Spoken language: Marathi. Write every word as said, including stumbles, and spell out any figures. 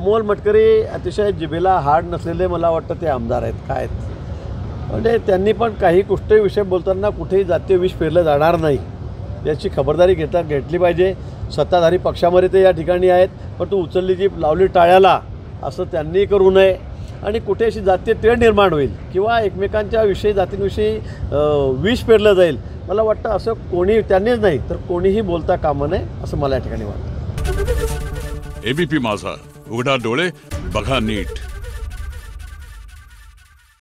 अमोल मटकरी अतिशय जिभेला हाड नसलेले मला वाटतं ते आमदार आहेत काय आहेत. म्हणजे त्यांनी पण काही कुठल्याही विषय बोलताना कुठेही जातीय विष पेरलं जाणार नाही याची खबरदारी घेता घेतली पाहिजे. सत्ताधारी पक्षामध्ये ते या ठिकाणी आहेत, पण तू उचलली जी लावली टाळ्याला असं त्यांनी करू नये. आणि कुठे अशी जातीय तेढ निर्माण होईल किंवा एकमेकांच्या विषयी जातींविषयी विष पेरलं जाईल, मला वाटतं असं कोणी त्यांनीच नाही तर कोणीही बोलता कामा नये असं मला या ठिकाणी वाटतं. एबीपी माझा, उघडा डोळे बघा नीट.